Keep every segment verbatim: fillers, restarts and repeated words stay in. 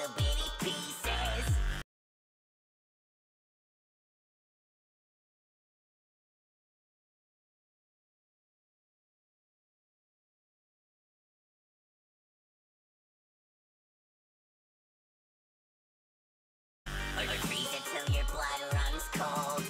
little bitty pieces. Or freeze it till your blood runs cold.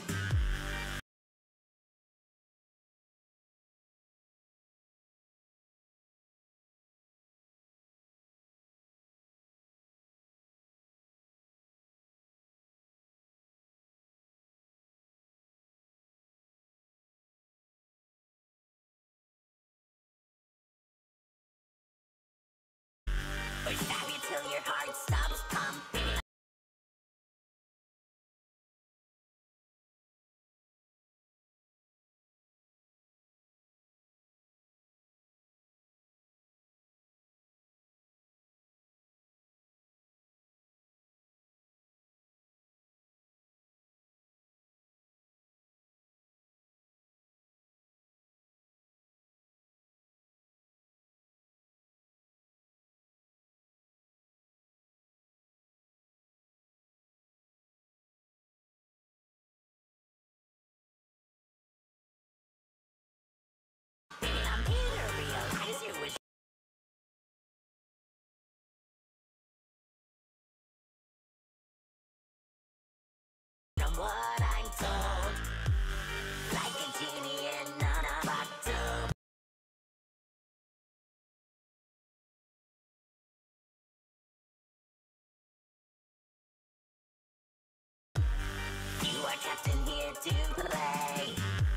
Or stab you till your heart stops pumping. I'm here to realize you was from what I'm told, like a genie in a bottle. You are trapped in here to play.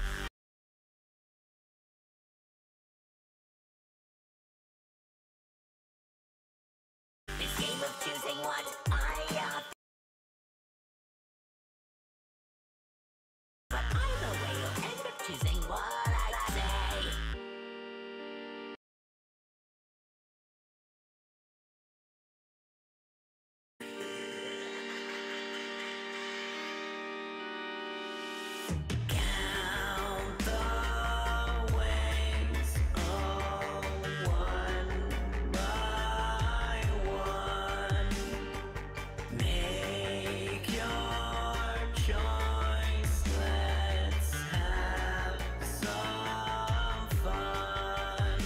This game of choosing what I am. But either way you'll end up choosing what I say. Count the ways, oh, one by one. Make your choice, let's have some fun.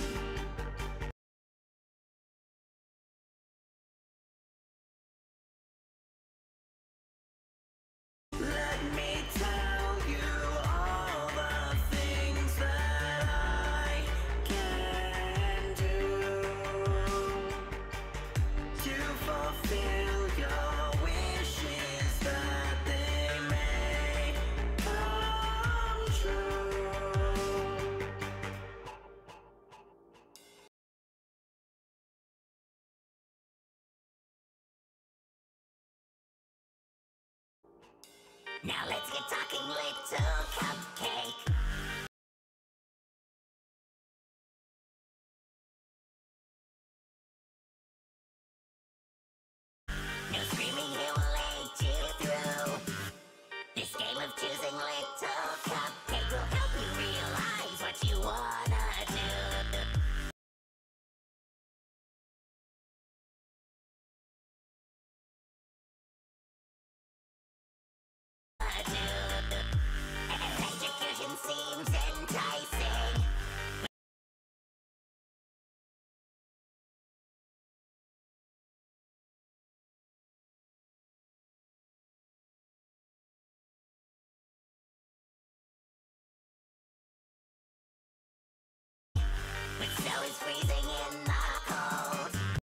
Let me tell you all the things that I can do to fulfill your wishes, that they may come true. Now let's get talking, little cupcake. No screaming, he will lead you through. This game of choosing, little cupcake, will help you realize what you wanna do. Execution seems enticing. But so is freezing in the cold.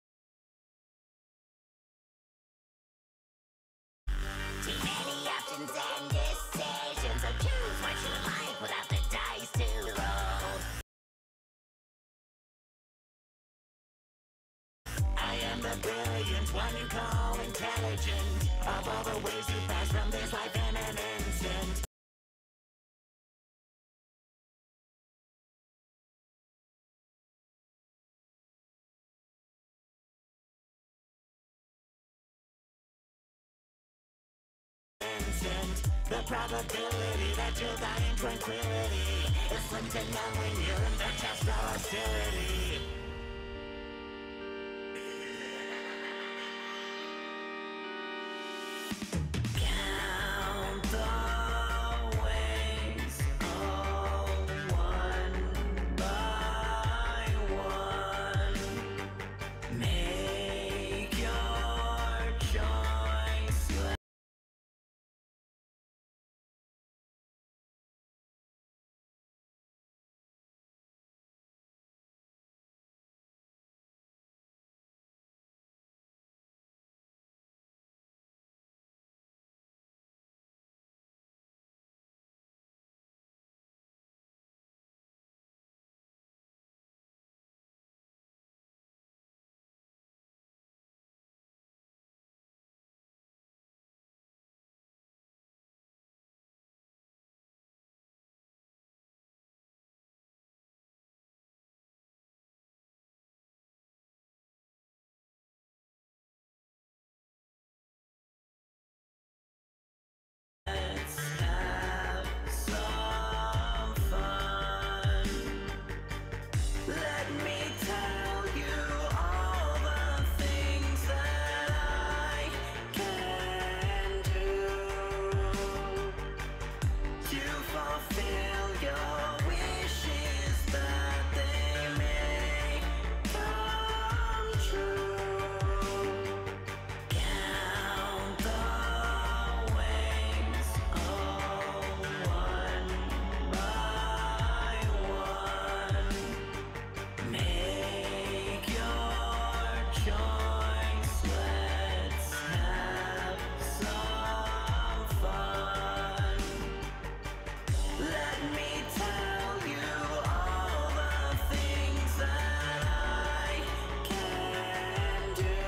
Too many options and decisions, so choose what you like without the dice to roll. I am the brilliant one you call intelligent. Of all the ways you pass from this life in an instant. The probability that you'll die in tranquility is slim to none when you're in the chest of hostility. Count the ways, all one by one. Make your choice. Let's have some fun. Let me tell you all the things that I can do to fulfill your wishes, that they may come true. Count the ways, all one by one. Make your choice. Let's have some fun. Let me tell you all the things that I can do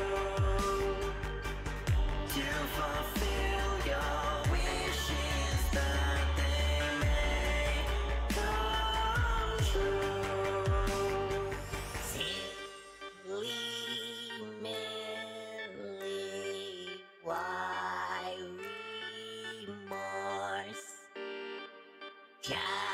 to fulfill your wishes, that they may come true. Silly Millie, why remorse? Just